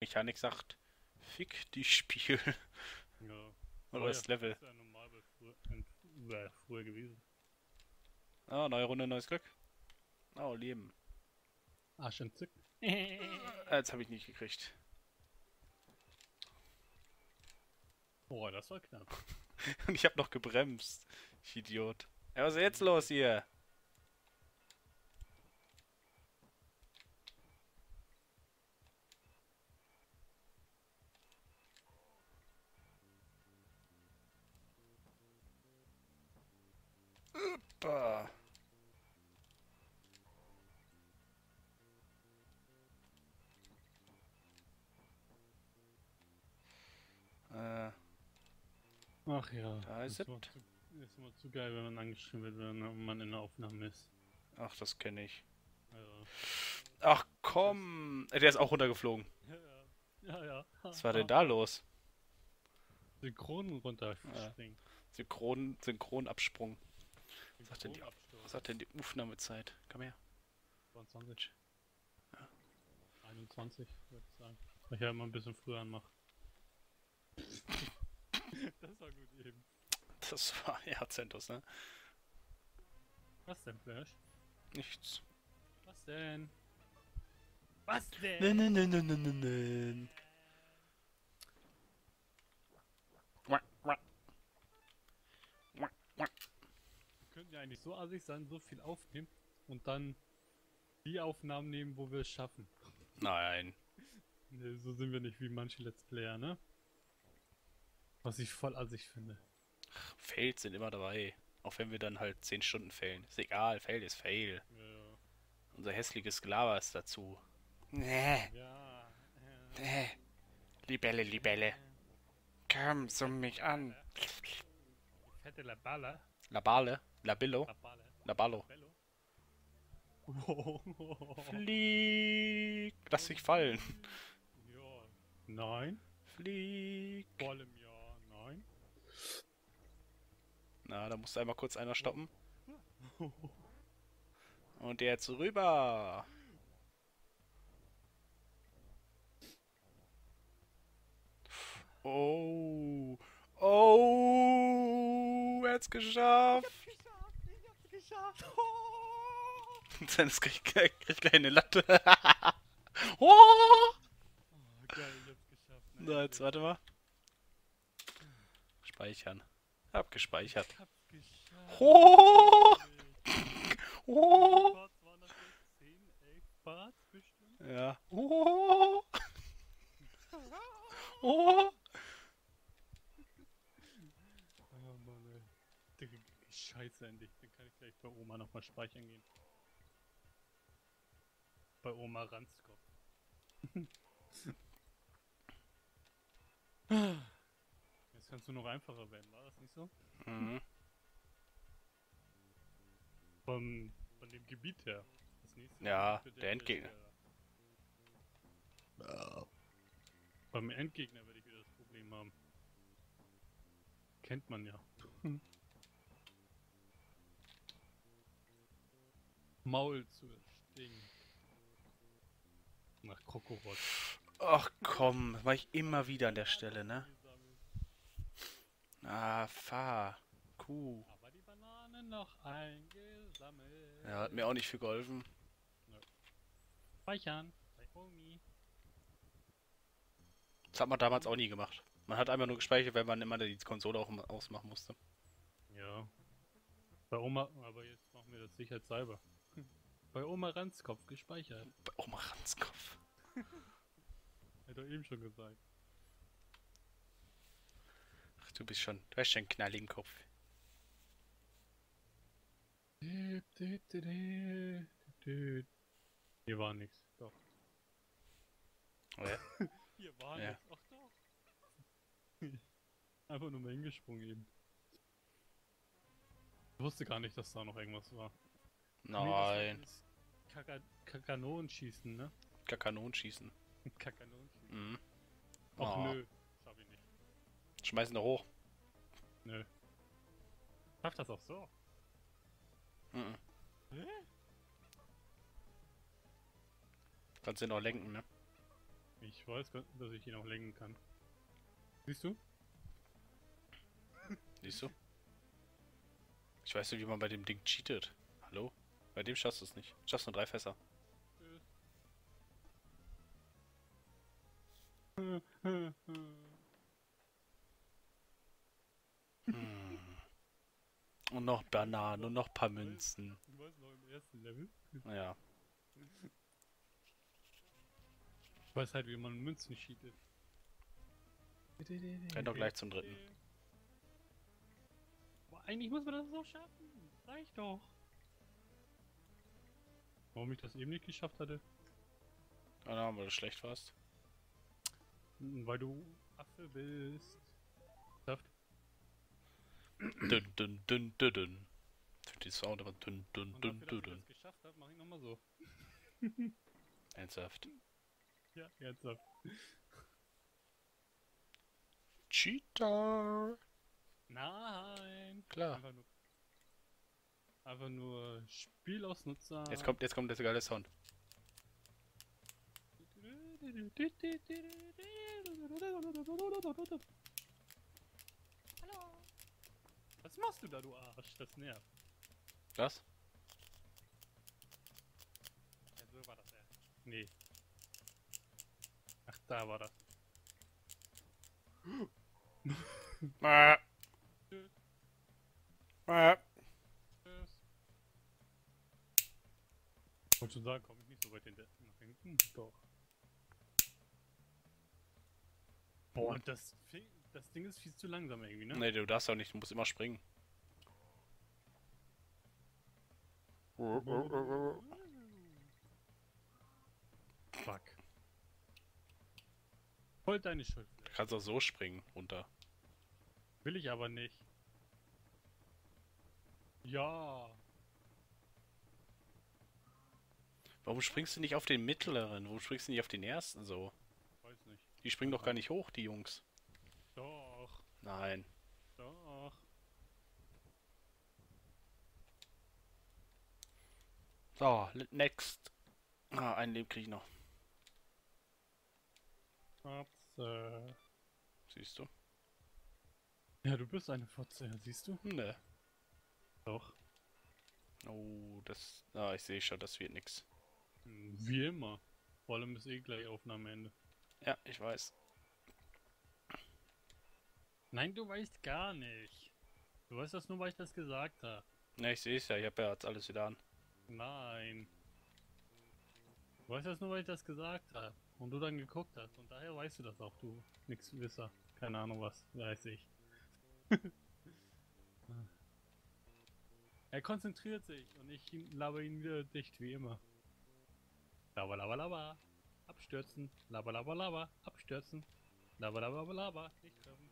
Mechanik sagt, fick die Spiel. Ja. Oder das Level. Das ist ja normal bei früher gewesen. Ah, neue Runde, neues Glück. Oh, Leben. Arsch entzückt. Jetzt habe ich nicht gekriegt. Boah, das war knapp. Und ich habe noch gebremst. Ich Idiot. Ja, was ist jetzt los hier? Bah. Äh, Ach ja, da ist es. ist immer zu geil, wenn man angeschrieben wird, wenn man in der Aufnahme ist. Ach, das kenne ich. Ja. Ach komm. Der ist auch runtergeflogen. Ja. Was war denn da los? Synchron runterspringen. Synchronabsprung. Was Synchronabsturz. hat denn die Aufnahmezeit? Komm her. 22. 21, würde ich sagen. Weil ich ja immer ein bisschen früher anmache. Das war gut eben. Das war ja Zentus, ne? Was denn, Flash? Nichts. Was denn? Was denn? Nein. Wir könnten ja eigentlich so assig sein, so viel aufnehmen und dann die Aufnahmen nehmen, wo wir es schaffen. Nein. Nee, so sind wir nicht wie manche Let's Player, ne? Was ich voll assig finde. Fails sind immer dabei. Auch wenn wir dann halt 10 Stunden failen. Ist egal, Fail ist Fail. Ja. Unser hässliches Gelaber ist dazu. Nee. Ja. Nee. Libelle. Komm, summ mich an. Die fette Laballa. Labale. Labillo. Labale. Laballo. Bello. Flieg. Lass dich fallen. Ja. Nein. Flieg. Voll im Jahr. Nein. Na, da musste einmal kurz einer stoppen. Und jetzt rüber. Oh. Oh. Er hat's geschafft. Ich hab's geschafft. Dennis kriegt gleich eine Latte. Oh. Oh, geil, ich hab's geschafft. So, jetzt warte mal. Speichern. Hab gespeichert. Ich hab's geschafft. Oh. Oh. Parts waren das jetzt? 10, 11 Parts bestimmt? Ja. Oh. Oh. Oh Mann, ey. Digga, scheiße endlich. Dann kann ich gleich bei Oma nochmal speichern gehen. Bei Oma Ranzkopf. Jetzt kannst du noch einfacher werden, war das nicht so? Mhm. Von dem Gebiet her. Das nächste Ja, Gebiet wird der ja Endgegner. schwerer. Beim Endgegner werde ich wieder das Problem haben. Kennt man ja. Maul zu erstinken. Nach Krokorot. Ach komm, das mach ich immer wieder an der Stelle, ne? Ah, fahr. Kuh. Aber die Bananen noch eingesammelt. Ja, hat mir auch nicht viel geholfen. Speichern. Bei Omi. Das hat man damals auch nie gemacht. Man hat einfach nur gespeichert, weil man immer die Konsole auch ausmachen musste. Ja. Bei Oma, aber jetzt machen wir das sicherheitshalber. Bei Oma Ranzkopf gespeichert. Bei Oma Ranzkopf. Hätte er eben schon gesagt. Ach, du hast schon einen knalligen Kopf. Hier war nichts. Doch. Oh ja. Hier war Ja. nichts. Ach doch. Einfach nur mal hingesprungen eben. Ich wusste gar nicht, dass da noch irgendwas war. Nein. Kakanon schießen, ne? Kakanon schießen. Kakanon schießen. Mhm. Ach Oh. nö. Schaff ich nicht. Schmeißen da hoch. Nö. Schaff das auch so. Mhm. Hä? Kannst du noch lenken, ne? Ich weiß, dass ich ihn auch lenken kann. Siehst du? Siehst du? Ich weiß nicht, wie man bei dem Ding cheatet. Hallo? Bei dem schaffst du es nicht. Schaffst nur 3 Fässer. Hm. Und noch Bananen und noch ein paar Münzen. Du warst noch im ersten Level. Ja. Ich weiß halt, wie man Münzen cheatet. Renn doch gleich zum dritten. Boah, eigentlich muss man das so schaffen. Reicht doch. Warum ich das eben nicht geschafft hatte? Ah, weil du schlecht warst. Weil du Affe bist. Saft. Dünn, dünn, dünn, dünn, dünn. Für die Sound aber dünn, dünn, Und dünn, dafür, dass dünn, ich das dünn. geschafft habe, mache ich nochmal so. Ernsthaft. Ja, ernsthaft. Cheater! Nein. Klar. Einfach nur Spielausnutzer. Jetzt kommt der geile Sound. Hallo. Was machst du da, du Arsch? Das nervt. Was? Ja, so war das ja. Nee. Ach, da war das. Mäh. Mäh. Ich wollte schon sagen, komme ich nicht so weit nach hinten? Doch. Boah, das Ding ist viel zu langsam irgendwie, ne? Nee, du darfst auch nicht, du musst immer springen. Fuck. Voll deine Schuld. Du kannst auch so springen runter. Will ich aber nicht. Ja. Warum springst du nicht auf den mittleren? Warum springst du nicht auf den ersten so? Weiß nicht. Die springen doch gar nicht hoch, die Jungs. Doch. Nein. Doch. So, next. Ah, ein Leben krieg ich noch. Fotze. Siehst du? Ja, du bist eine Fotze, siehst du? Ne. Doch. Oh, das... Ah, ich sehe schon, das wird nix. Wie immer. Vor allem ist eh gleich Aufnahmeende. Ja, ich weiß. Nein, du weißt gar nicht. Du weißt das nur, weil ich das gesagt habe. Ne, ich sehe es ja, ich habe ja jetzt alles wieder an. Nein. Du weißt das nur, weil ich das gesagt habe. Und du dann geguckt hast. Und daher weißt du das auch, du Nixwisser. Keine Ahnung was, weiß ich. Er konzentriert sich und ich laber ihn wieder dicht, wie immer. Laba laba laba. Abstürzen. Laba laba laba. Abstürzen. Laba laba laba laba. Nicht treffen.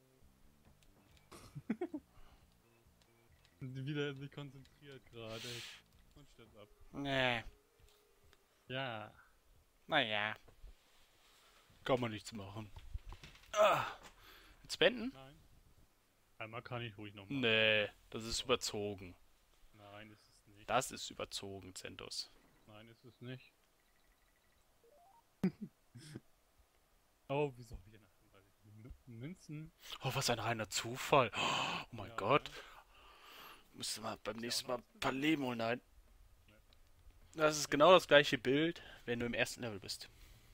Wieder sich konzentriert gerade. Und stürzt ab. Nee. Ja. Naja. Kann man nichts machen. Ah. Jetzt beenden? Nein. Einmal kann ich ruhig noch machen. Nee, das ist überzogen. Nein, ist es nicht. Das ist überzogen, Zentos. Nein, ist es nicht. Oh, wieso habe ich eine 38 Münzen? Oh, was ein reiner Zufall. Oh mein Ja, Gott. ne? Müsste mal beim ja nächsten auch Mal noch ein paar Leben holen. Nein. Nee. Das ist genau das gleiche Bild, wenn du im ersten Level bist.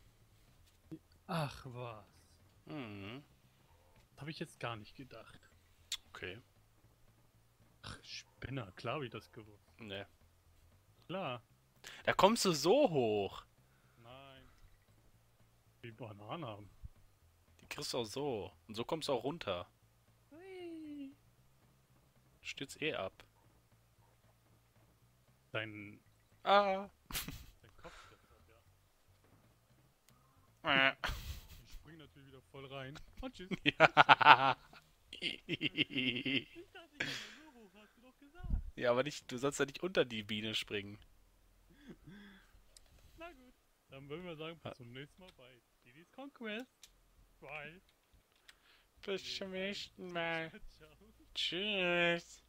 Ach was. Mhm. Das habe ich jetzt gar nicht gedacht. Okay. Ach, Spinner, klar habe ich das gewusst. Nee. Klar. Da kommst du so hoch. Nein. Die Bananen haben. Die kriegst du auch so. Und so kommst du auch runter. Hui. Du stürzt eh ab. Dein Ah. Kopf stürzt ab, ja. Ich spring natürlich wieder voll rein. Und tschüss. Ja. Ich dachte, ich bin so hoch, hast du doch gesagt. Ja, aber nicht, du sollst ja nicht unter die Biene springen. Na gut. Dann würden wir sagen, bis zum nächsten Mal bei Diddy's Conquest 2. Bis zum nächsten Mal. Ciao. Tschüss.